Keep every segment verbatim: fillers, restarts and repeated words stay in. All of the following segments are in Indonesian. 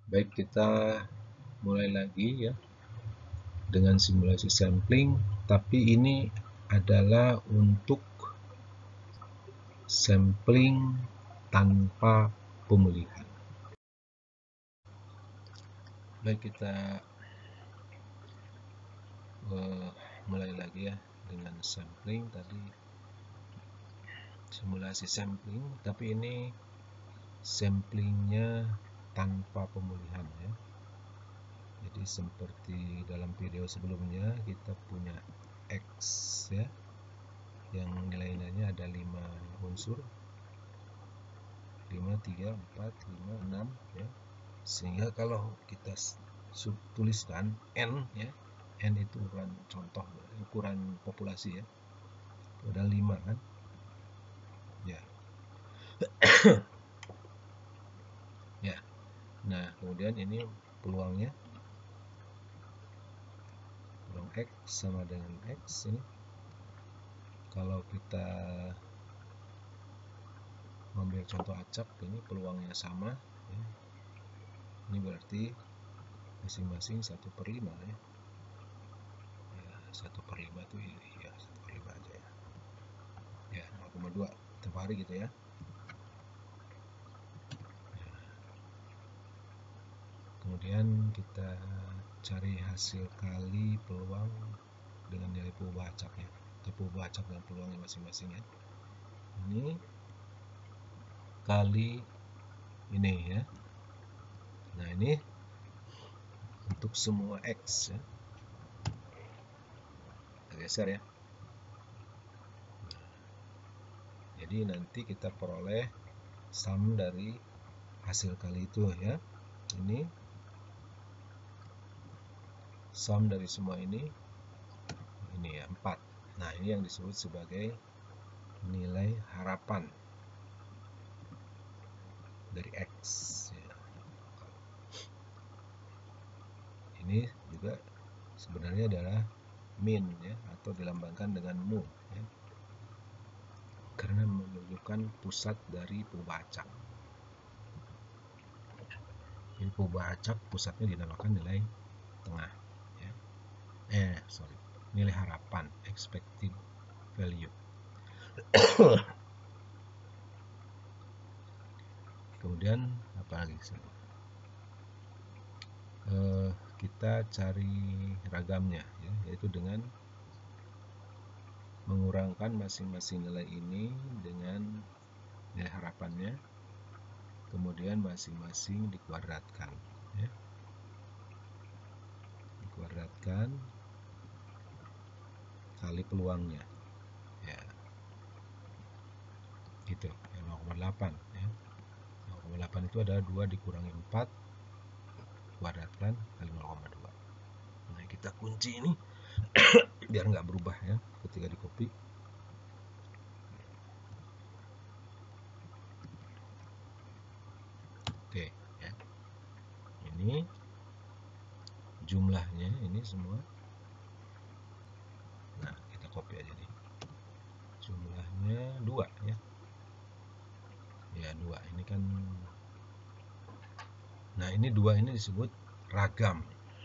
Baik, kita mulai lagi ya dengan simulasi sampling, tapi ini adalah untuk sampling tanpa pemulihan. Baik, kita uh, mulai lagi ya dengan sampling tadi, simulasi sampling, tapi ini samplingnya tanpa pemulihan ya. Jadi seperti dalam video sebelumnya kita punya X ya, yang nilai-nilainya ada lima unsur, lima, tiga, empat, lima, enam ya. Sehingga kalau kita tuliskan N ya, N itu ukuran contoh, ukuran populasi ya, ada lima kan ya. Ya, nah kemudian ini peluangnya, peluang X sama dengan X ini. Kalau kita mengambil contoh acak, ini peluangnya sama ya. Ini berarti masing-masing satu per lima ya. Ya, satu per lima itu ya satu per lima aja ya. Ya, nol koma dua tiap hari gitu ya. Ya. Kemudian kita cari hasil kali peluang dengan nilai perubahan acaknya, atau perubahan acak dan peluangnya masing-masing ya. Ini kali ini ya. Nah, ini untuk semua X ya. Kita geser ya. Jadi nanti kita peroleh sum dari hasil kali itu ya. Ini sum dari semua ini, ini ya empat. Nah, ini yang disebut sebagai nilai harapan dari X ya. Ini juga sebenarnya adalah min ya, atau dilambangkan dengan mu ya, karena menunjukkan pusat dari perubahan acak. Jadi perubahan acak pusatnya dinamakan nilai tengah ya. Eh sorry, nilai harapan, expected value. Kemudian apa lagi sini? Uh, kita cari ragamnya ya, yaitu dengan mengurangkan masing-masing nilai ini dengan nilai harapannya, kemudian masing-masing dikuadratkan ya. Dikuadratkan kali peluangnya ya, gitu ya, nol koma delapan ya. nol koma delapan itu adalah dua dikurangi empat kuadratkan kali nol koma dua. Nah, kita kunci ini biar nggak berubah ya ketika di copy. Oke ya, ini jumlahnya ini semua. Nah, kita copy aja nih, jumlahnya dua ya. Ya dua ini kan. Nah, ini dua ini disebut ragam.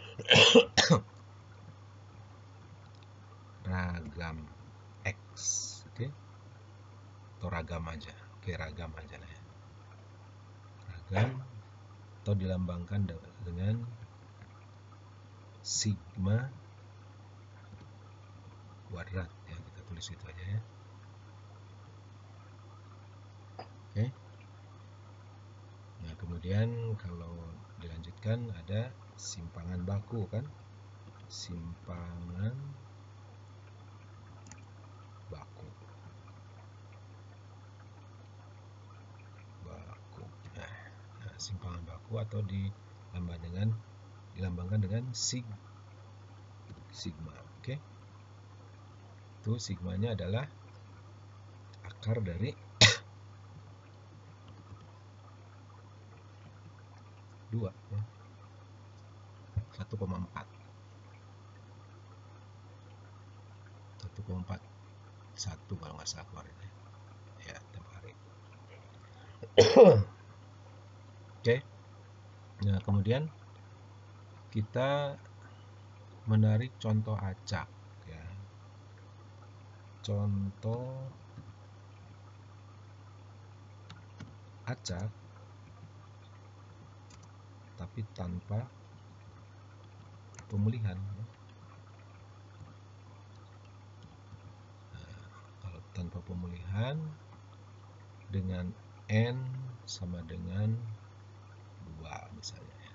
Ragam X, oke okay? Atau ragam aja, oke okay, ragam aja lah ya. Ragam atau dilambangkan dengan sigma kuadrat ya, kita tulis itu aja ya. Oke okay? Nah, kemudian kalau dilanjutkan ada simpangan baku kan, simpangan baku baku nah, nah simpangan baku atau dilambangkan dengan dilambangkan dengan sig sigma. Oke okay? Itu sigmanya adalah akar dari dua ya, satu koma empat satu koma empat satu kalau nggak salah kemarin ya, ya tiap hari. Oke okay. Nah, kemudian kita menarik contoh acak ya. Contoh acak tapi tanpa pemulihan. Nah, kalau tanpa pemulihan dengan n sama dengan dua misalnya ya.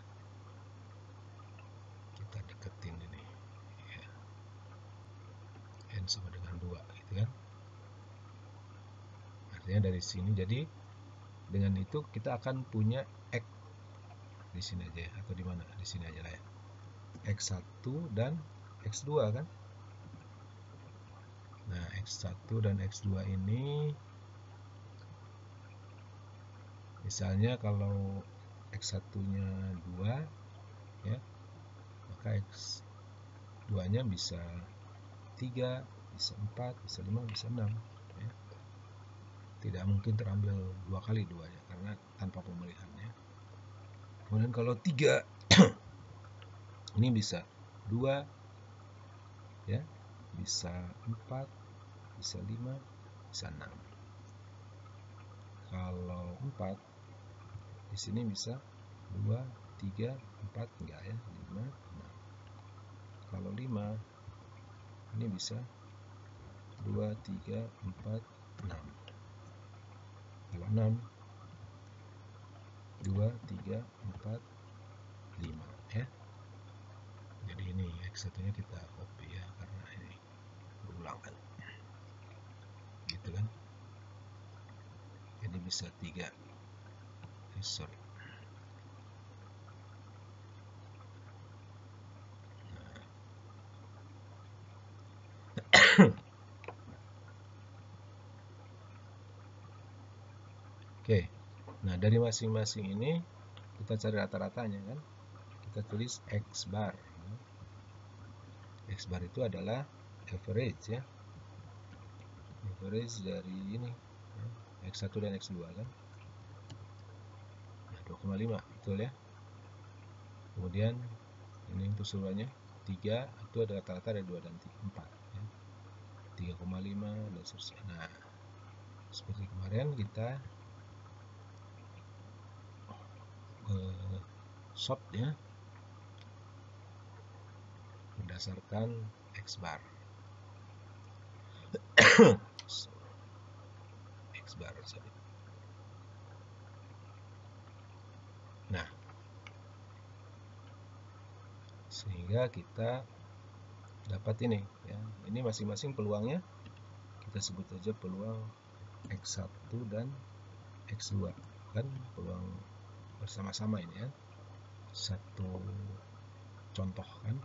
Kita deketin ini ya. N sama dengan dua gitu kan. Artinya dari sini, jadi dengan itu kita akan punya X di sini aja ya, atau di mana? Di sini aja lah ya. X satu dan X dua kan. Nah, X satu dan X dua ini misalnya kalau X satu-nya dua ya, maka X dua-nya bisa tiga, bisa empat, bisa lima, bisa enam ya. Tidak mungkin terambil dua kali dua ya, karena tanpa pemulihan ya. Kemudian kalau tiga ini bisa dua ya, bisa empat, bisa lima, bisa enam. Kalau empat di sini bisa dua, tiga, empat, enggak ya, lima, enam. Kalau lima ini bisa dua, tiga, empat, enam. Kalau enam dua, tiga, empat, lima ya. Jadi ini X satu nya kita copy ya, karena ini berulang kan. Gitu kan. Jadi bisa tiga. Eh, sorry. Oke, nah dari masing-masing ini kita cari rata-ratanya kan. Kita tulis X bar. X bar itu adalah average ya. Average dari ini ya, X satu dan X dua kan. Nah, dua koma lima betul ya. Kemudian ini untuk seluruhnya tiga itu ada rata-rata dari dua dan empat ya. tiga koma lima dan seterusnya. Nah, seperti kemarin kita uh, sort ya berdasarkan X bar. X bar sorry. Nah, sehingga kita dapat ini ya. Ini masing-masing peluangnya kita sebut aja peluang X satu dan X dua kan, peluang bersama-sama ini ya. Satu contoh kan.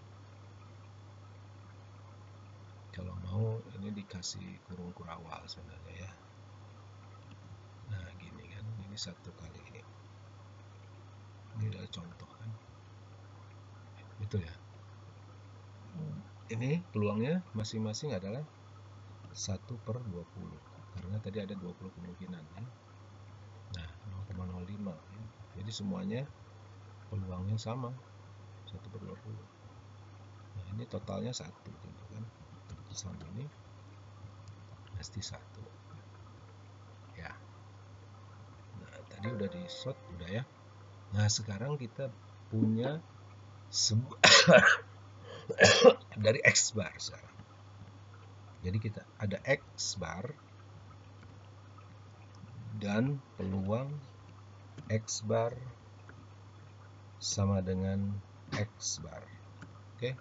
Kalau mau ini dikasih kurung kurawal sebenarnya ya. Nah, gini kan. Ini satu kali ini. Ini adalah contoh kan. Betul ya. Ini peluangnya masing-masing adalah satu per dua puluh. Karena tadi ada dua puluh kemungkinan ya. Nah, nol koma nol lima ya. Jadi semuanya peluangnya sama, satu per dua puluh. Nah, ini totalnya satu gitu kan. Sama ini pasti satu. Ya. Nah, tadi udah di sort udah ya. Nah, sekarang kita punya sebuah dari X bar sekarang. Jadi kita ada X bar dan peluang X bar sama dengan X bar. Oke.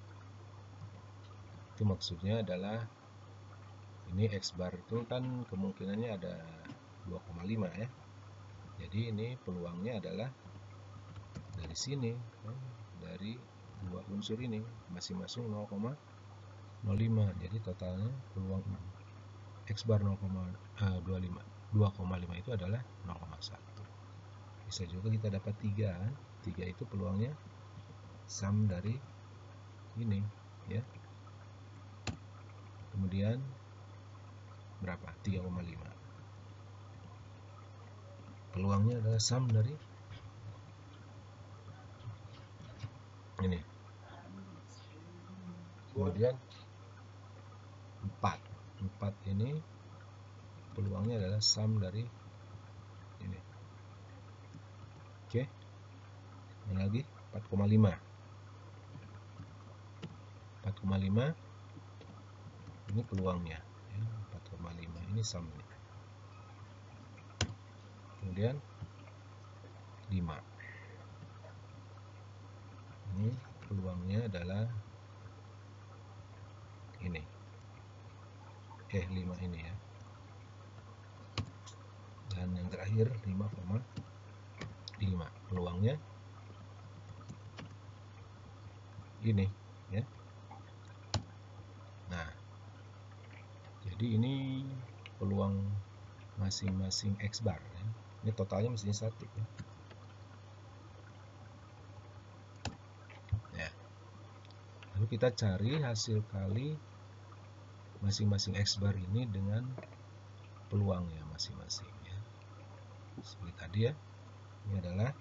Itu maksudnya adalah ini X bar itu kan kemungkinannya ada dua koma lima ya. Jadi ini peluangnya adalah dari sini ya, dari dua unsur ini masing-masing nol koma nol lima. Jadi totalnya peluang X bar nol koma dua lima dua koma lima itu adalah nol koma satu. Bisa juga kita dapat tiga kan. tiga itu peluangnya sum dari ini ya. Kemudian berapa? tiga koma lima. Peluangnya adalah sum dari ini. Kemudian empat. empat ini peluangnya adalah sum dari ini. Oke. Mana lagi? empat koma lima. empat koma lima ini peluangnya ya, empat koma lima ini sumnya. Kemudian lima. Ini peluangnya adalah ini. Eh lima ini ya. Dan yang terakhir lima koma lima. Peluangnya ini ya. Nah, jadi ini peluang masing-masing X bar ya. Ini totalnya mestinya satu ya. Ya. Lalu kita cari hasil kali masing-masing X bar ini dengan peluangnya masing-masing ya. Seperti tadi ya. Ini adalah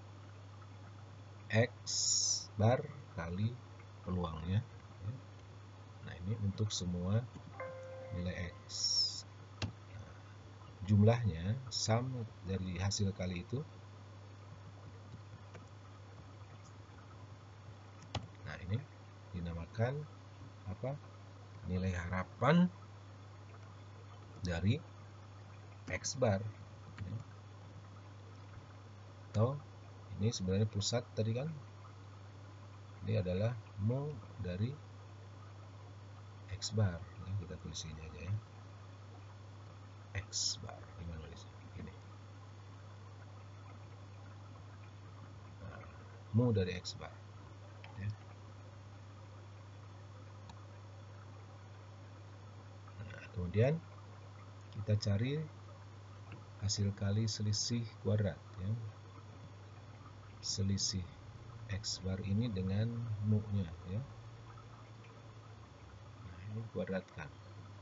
X bar kali peluangnya ya. Nah, ini untuk semua nilai X. Nah, jumlahnya sum dari hasil kali itu. Nah, ini dinamakan apa? Nilai harapan dari X bar ya. Atau ini sebenarnya pusat tadi kan, ini adalah mu dari X bar ya, kita tulis ini aja ya, X bar gimana tulisnya ini, nah, mu dari X bar ya. Nah, kemudian kita cari hasil kali selisih kuadrat ya, selisih X bar ini dengan mu nya ya. Nah, ini kuadratkan,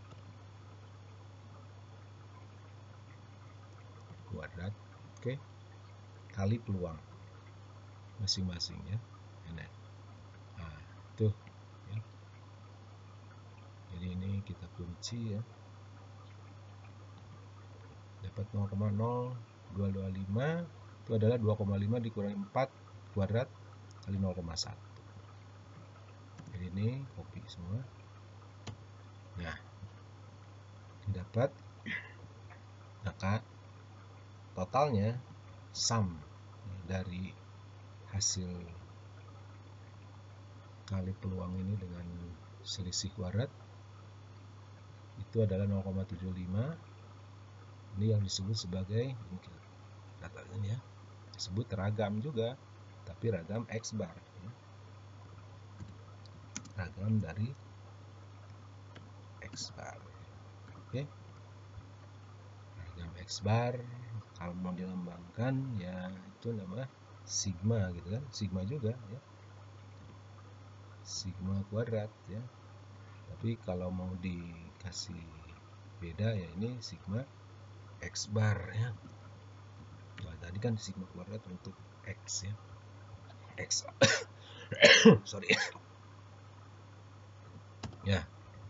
kuadrat oke okay. Kali peluang masing-masing ya. Nah, tuh ya. Jadi ini kita kunci ya, dapat nol koma nol dua dua lima itu adalah dua koma lima dikurangi empat kuadrat kali nol koma satu. Jadi ini copy semua. Nah, didapat, maka totalnya sum dari hasil kali peluang ini dengan selisih kuadrat itu adalah nol koma tujuh lima. Ini yang disebut sebagai, katanya ya, disebut ragam juga, tapi ragam X bar ya. Ragam dari X bar oke okay. Ragam X bar kalau mau dilambangkan ya itu nama sigma gitu kan, sigma juga ya, sigma kuadrat ya. Tapi kalau mau dikasih beda ya ini sigma X bar ya. Nah, tadi kan sigma kuadrat untuk X ya, X sorry ya.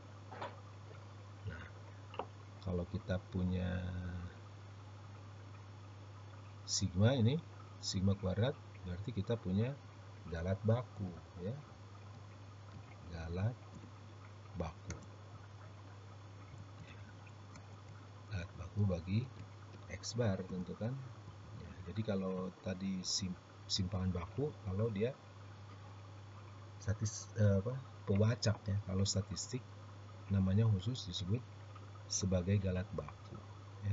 Nah, kalau kita punya sigma ini, sigma kuadrat, berarti kita punya galat baku ya, galat baku, galat baku bagi X bar tentu kan ya. Jadi kalau tadi sim, simpangan baku kalau dia statis eh, apa pewacak ya, kalau statistik namanya khusus disebut sebagai galat baku ya.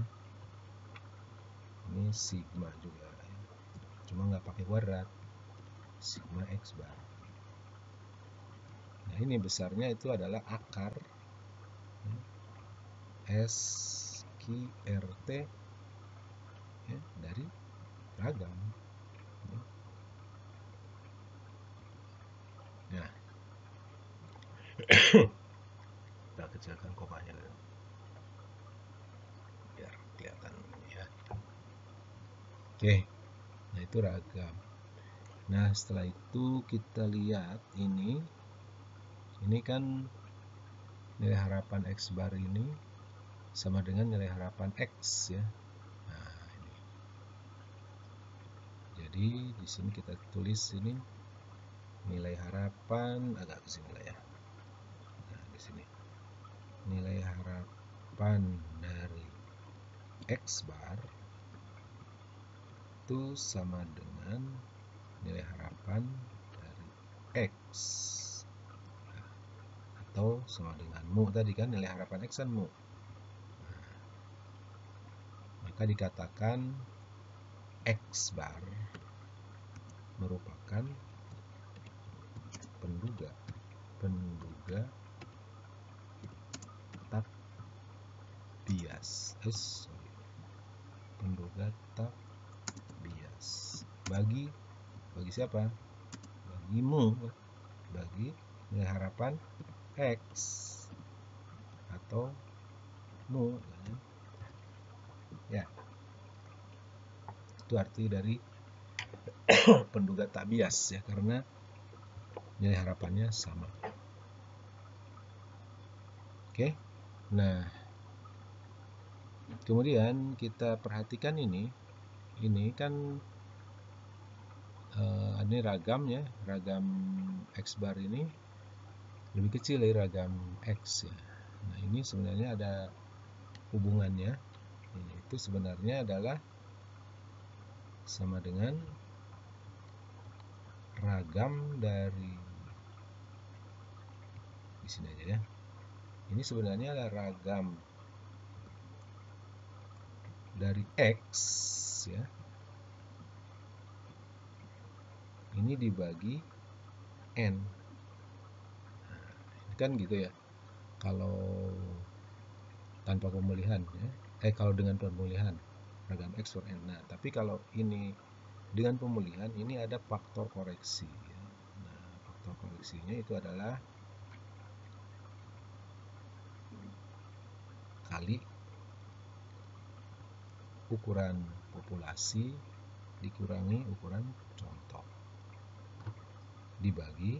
Ini sigma juga ya, cuma nggak pakai kuadrat, sigma X bar. Nah, ini besarnya itu adalah akar ya, S Q R T ya, dari ragam ya. Nah, kita kecilkan komanya biar kelihatan ya. Oke, nah itu ragam. Nah, setelah itu kita lihat ini, ini kan nilai harapan X bar ini sama dengan nilai harapan X ya. Nah, ini. Jadi di sini kita tulis ini nilai harapan agak ke sini lah ya. Nah, di sini nilai harapan dari X bar itu sama dengan nilai harapan dari X, nah, atau sama dengan mu tadi kan, nilai harapan X kan mu. Nah, maka dikatakan X bar merupakan penduga penduga tak bias. Eh, sorry. Penduga tak bias bagi bagi siapa? Bagimu, bagi nilai harapan X atau mu ya. Itu arti dari penduga tak bias ya, karena nilai harapannya sama. Oke. Nah, kemudian kita perhatikan ini ini kan uh, ini ragam ya, ragam X bar ini lebih kecil dari ragam X ya. Nah, ini sebenarnya ada hubungannya. Ini itu sebenarnya adalah sama dengan ragam dari di sini aja ya. Ini sebenarnya adalah ragam dari X ya. Ini dibagi N. Nah, ini kan gitu ya. Kalau tanpa pemulihan ya. Eh kalau dengan pemulihan ragam X per N. Nah, tapi kalau ini dengan pemulihan, ini ada faktor koreksi ya. Nah, faktor koreksinya itu adalah kali ukuran populasi dikurangi ukuran contoh dibagi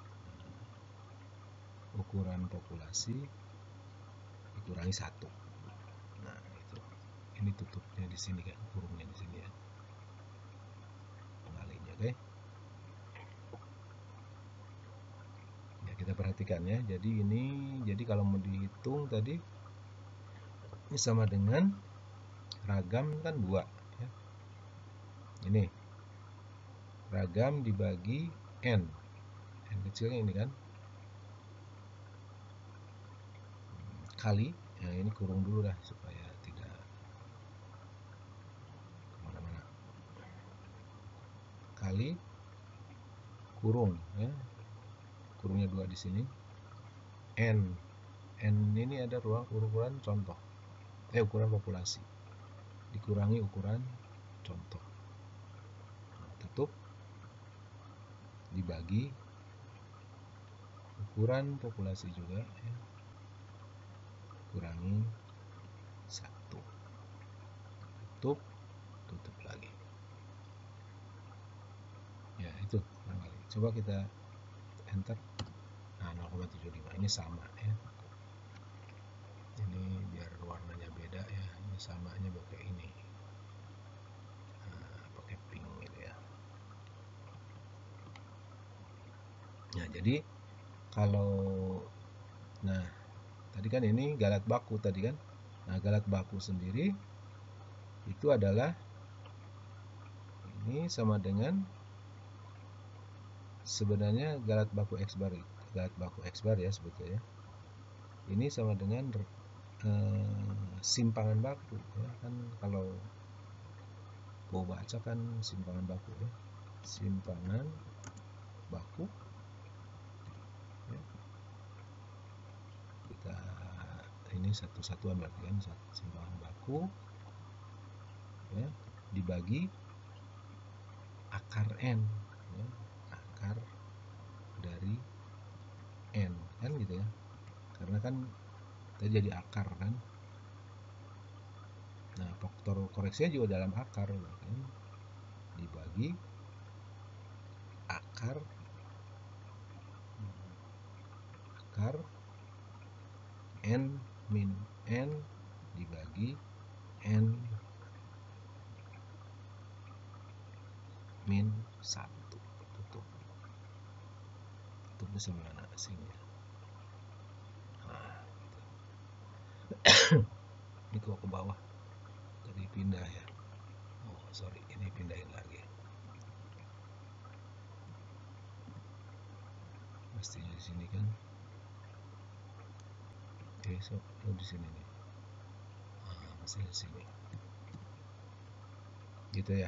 ukuran populasi dikurangi satu. Nah, itu. Ini tutupnya di sini kan, kurungnya di sini ya. Pengalinya, oke. Ya, kita perhatikan ya. Jadi ini, jadi kalau mau dihitung tadi ini sama dengan ragam kan dua ya. Ini ragam dibagi N. N kecilnya ini kan. Kali, ya ini kurung dulu dah supaya tidak kemana-mana. Kali kurung ya, kurungnya dua di sini. N, N ini ada ruang ukuran contoh, eh ukuran populasi dikurangi ukuran contoh. Nah, tutup dibagi ukuran populasi juga ya, kurangi satu, tutup tutup lagi ya. Itu barangkali coba kita enter. Nah, nol koma tujuh lima ini sama ya. Ini biar warnanya beda ya, ini samanya pakai ini, nah, pakai pink gitu ya. Nah, jadi kalau nah tadi kan ini galat baku tadi kan. Nah, galat baku sendiri itu adalah ini sama dengan sebenarnya galat baku X bar, galat baku X bar ya sebetulnya. Ini sama dengan eh, simpangan baku ya kan, kalau gua baca kan simpangan baku ya. Simpangan baku ya. Kita ini satu-satuan berarti kan, simpangan baku ya dibagi akar N ya, akar dari N kan gitu ya, karena kan tadi jadi akar kan. Nah, faktor koreksinya juga dalam akar kan, dibagi akar akar n min n dibagi n min satu. Tutup. Tutupnya sama mana sini. Nah, ini kok ke bawah. Tadi pindah ya. Oh, sorry, ini pindahin lagi. Mestinya di sini kan. Oke, so, oh di sini nih. Ah, mestinya di sini. Gitu ya.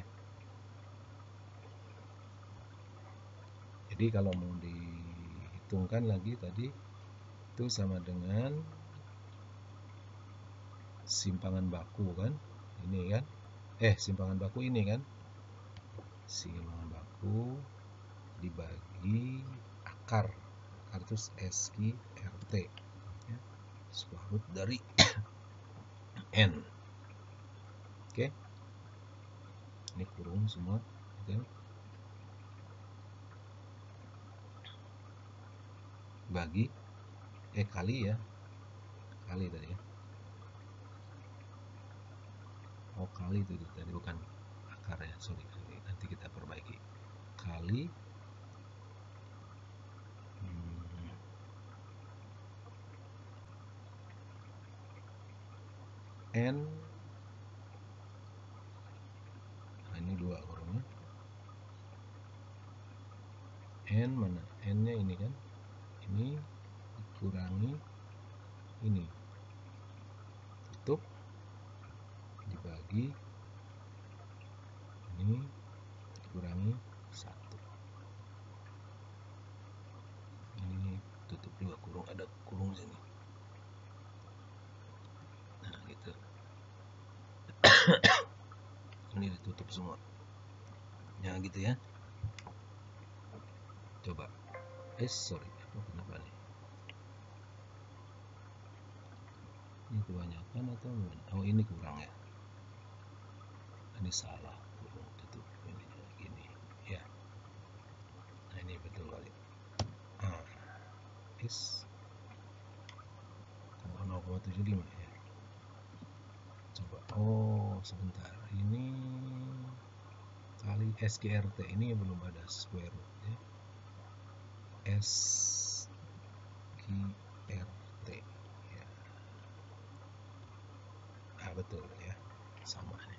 Jadi kalau mau dihitungkan lagi tadi itu sama dengan simpangan baku kan, ini kan, eh simpangan baku ini kan, simpangan baku dibagi akar, akar itu S Q R T, ya, square root dari n. Oke, ini kurung semua, gitu. Bagi eh kali ya, kali tadi ya. Oh kali itu, itu tadi bukan akar ya, sorry, sorry. Nanti kita perbaiki. Kali hmm, n, nah ini dua kurungnya, n mana, n nya ini kan, ini dikurangi ini, tutup dibagi ini dikurangi satu, ini tutup juga kurung, ada kurung sini. Nah gitu. Ini ditutup semua ya, gitu ya. Coba eh sorry, oh, kenapa nih ini kebanyakan atau gimana? Oh ini kurang ya, ini salah, kurung tutup ini gini ya. Nah ini betul kali. Ah, is nol koma tujuh lima ya. Coba, oh sebentar, ini kali S Q R T ini belum ada square root ya. S Q R T ya. Ah betul ya, sama nih.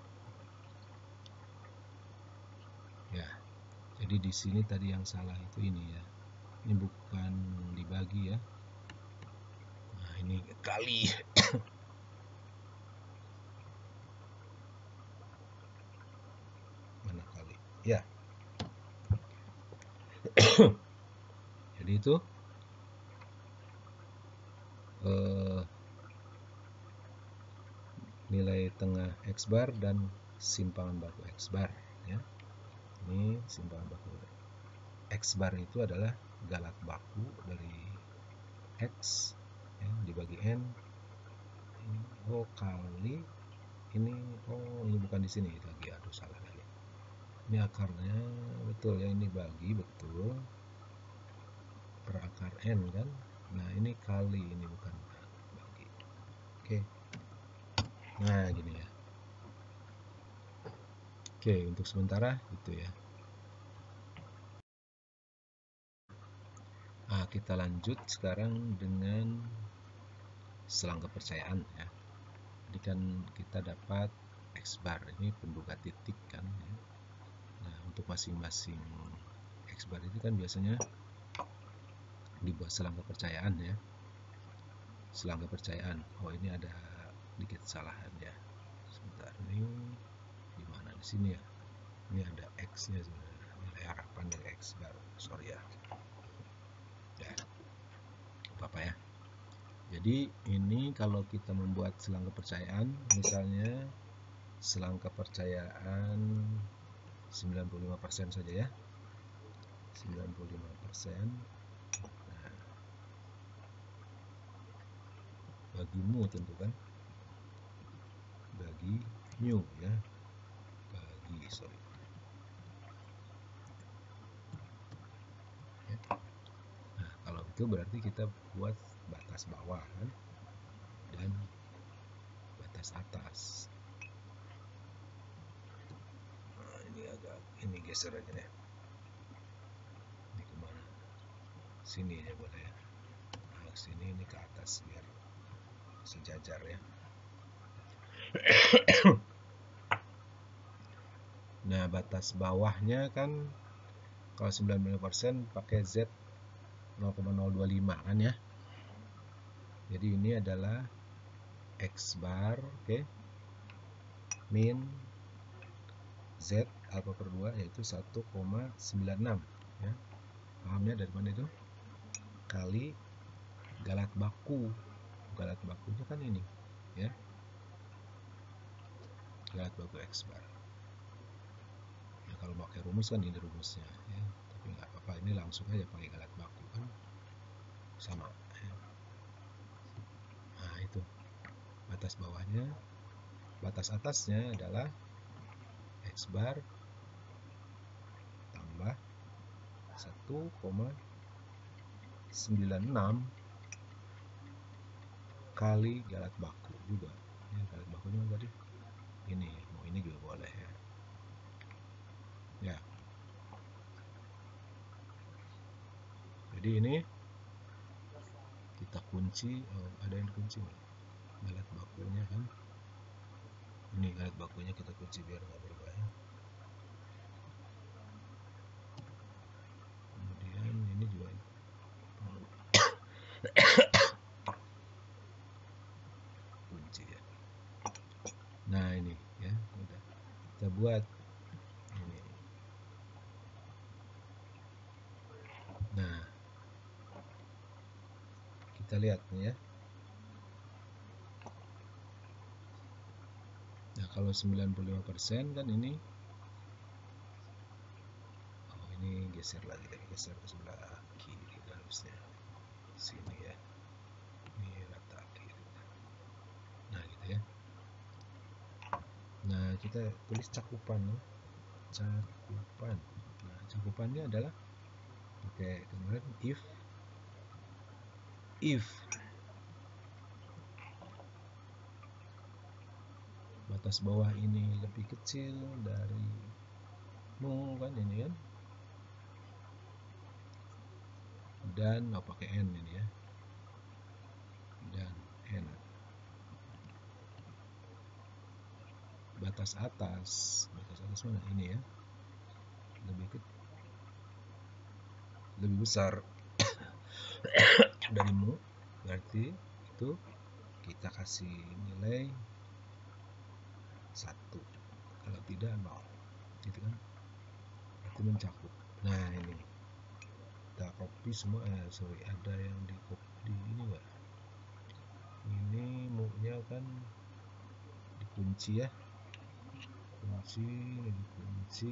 Ya, jadi di sini tadi yang salah itu ini ya. Ini bukan dibagi ya. Nah ini kali. Mana kali? Ya. Jadi itu eh, nilai tengah X bar dan simpangan baku X bar ya. Ini simpangan baku X bar itu adalah galak baku dari X ya, dibagi N. Ini, oh kali ini, oh ini bukan di sini lagi, aduh salah lagi. Ini akarnya betul ya, ini bagi betul per akar N kan. Nah ini kali, ini bukan bagi. Oke, nah gini ya. Oke, untuk sementara itu ya. Nah, kita lanjut sekarang dengan selang kepercayaan ya. Jadi kan kita dapat X bar, ini penduga titik kan ya. Nah, untuk masing-masing X bar itu kan biasanya dibuat selang kepercayaan ya. Selang kepercayaan. Oh, ini ada dikit kesalahan ya. Sebentar, ini di mana, di sini ya. Ini ada X-nya sebenarnya. Nilai harapan dari X bar. Sorry ya. Ya. Apa-apa ya. Jadi ini kalau kita membuat selang kepercayaan, misalnya selang kepercayaan sembilan puluh lima persen saja ya, sembilan puluh lima persen. Nah, bagi mu tentu kan, bagi mu ya, bagi sorry itu berarti kita buat batas bawah kan, dan batas atas. Nah, ini agak ini geser aja deh. Ini kemana? Sini aja boleh ya. Nah, sini ini ke atas biar sejajar ya. Nah, batas bawahnya kan kalau sembilan puluh lima persen pakai Z nol koma nol dua lima kan ya. Jadi ini adalah X bar, oke. Okay. Min Z alfa per dua yaitu satu koma sembilan enam ya. Pahamnya dari mana itu? Kali galat baku. Galat bakunya kan ini ya. Galat baku X bar. Ya, kalau pakai rumus kan ini rumusnya ya. Tapi nggak apa-apa, ini langsung aja pakai galat baku kan sama ya. Nah, itu batas bawahnya. Batas atasnya adalah X bar tambah satu koma sembilan enam kali galat baku juga ya. Galat bakunya tadi ini, mau ini juga boleh ya. Ya, jadi ini kita kunci. Oh, ada yang kunci nggak? Galat bakunya kan ini, galat bakunya kita kunci biar nggak berubah ya. Kemudian ini juga kunci ya. Nah, ini ya udah kita buat ini. Nah, kita lihat nih ya. Nah, kalau sembilan puluh lima persen kan ini, oh ini geser lagi deh, geser ke sebelah kiri harusnya. Sini ya. Ini rata kiri. Nah, gitu ya. Nah, kita tulis cakupan ya. Cakupan. Nah, cakupannya adalah pakai kemarin if if batas bawah ini lebih kecil dari mu kan ini kan, dan oh, pakai n ini ya, dan n. Batas atas, batas atas mana ini ya, lebih ke, lebih besar dari mu, berarti itu kita kasih nilai satu, kalau tidak nol gitu kan, berarti mencakup. Nah, ini kita copy semua. Eh sorry, ada yang di copy di ini enggak? Ini mu nya kan dikunci ya, kunci, dikunci.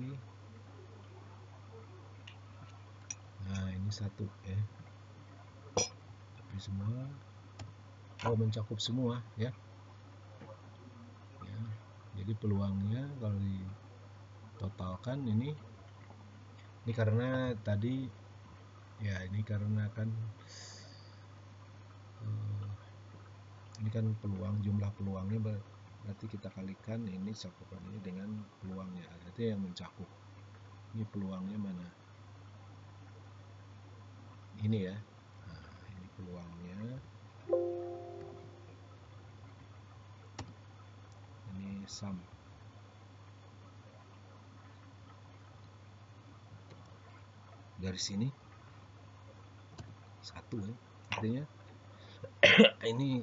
Nah, ini satu ya, copy semua. Oh, mencakup semua ya. Ya, jadi peluangnya kalau ditotalkan ini, ini karena tadi ya, ini karena kan uh, ini kan peluang, jumlah peluangnya berarti kita kalikan ini cakupan ini dengan peluangnya, berarti yang mencakup. Ini peluangnya mana? Ini ya. Nah, ini peluangnya. Ini sum. Dari sini satu ya. Artinya ini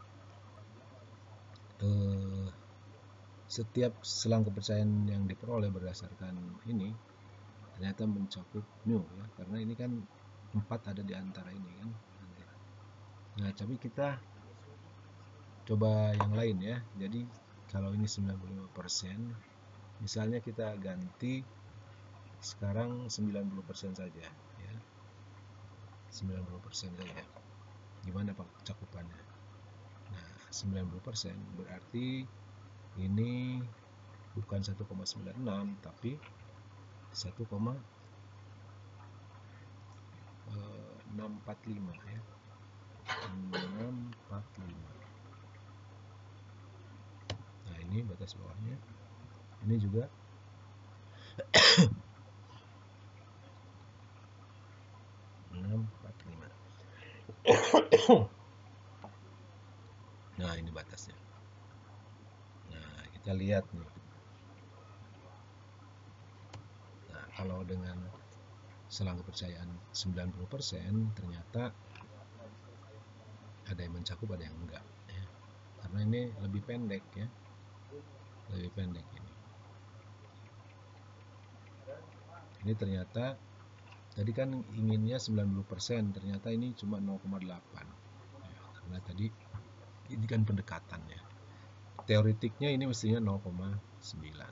eh, setiap selang kepercayaan yang diperoleh berdasarkan ini ternyata mencakup mu ya, karena ini kan empat ada di antara ini kan. Nah, tapi kita coba yang lain ya. Jadi kalau ini sembilan puluh lima persen, misalnya kita ganti sekarang sembilan puluh persen saja ya. sembilan puluh persen saja. Gimana Pak cakupannya? Nah, sembilan puluh persen berarti ini bukan satu koma sembilan enam tapi satu koma enam empat lima ya. enam empat lima. Nah, ini batas bawahnya. Ini juga enam empat lima. Nah, ini batasnya. Nah, kita lihat nih. Nah, kalau dengan selang kepercayaan sembilan puluh persen, ternyata ada yang mencakup, ada yang enggak ya. Karena ini lebih pendek ya. Lebih pendek ini. Ini ternyata tadi kan inginnya sembilan puluh persen, ternyata ini cuma nol koma delapan. Ya, karena tadi ini kan pendekatan ya. Teoretiknya ini mestinya nol koma sembilan.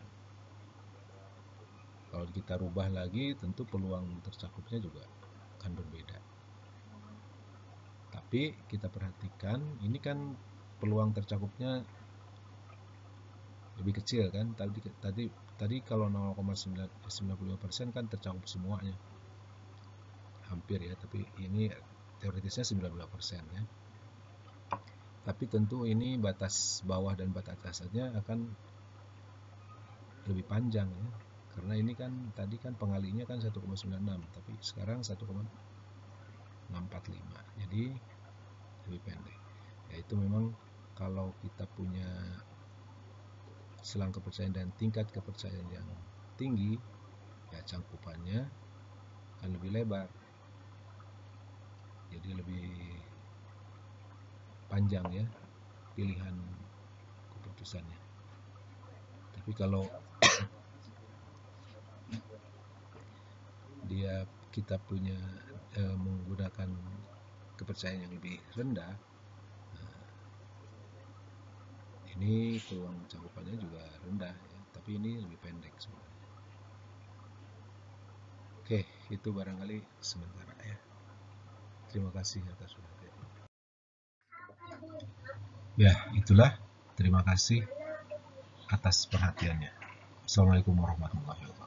Kalau kita rubah lagi, tentu peluang tercakupnya juga akan berbeda. Tapi kita perhatikan, ini kan peluang tercakupnya lebih kecil kan. Tadi tadi tadi kalau nol koma sembilan puluh lima persen kan tercakup semuanya. Hampir ya, tapi ini teoritisnya sembilan puluh persen ya. Tapi tentu ini batas bawah dan batas atasnya akan lebih panjang ya. Karena ini kan tadi kan pengalinya kan satu koma sembilan enam, tapi sekarang satu koma enam empat lima. Jadi lebih pendek. Ya, itu memang kalau kita punya selang kepercayaan dan tingkat kepercayaan yang tinggi, ya cangkupannya akan lebih lebar. Jadi lebih panjang ya pilihan keputusannya. Tapi kalau dia kita punya e, menggunakan kepercayaan yang lebih rendah, nah, ini peluang cakupannya juga rendah ya, tapi ini lebih pendek sebenarnya. Oke, itu barangkali sementara ya. Terima kasih atas perhatiannya. Ya, itulah. Terima kasih atas perhatiannya. Assalamualaikum warahmatullahi wabarakatuh.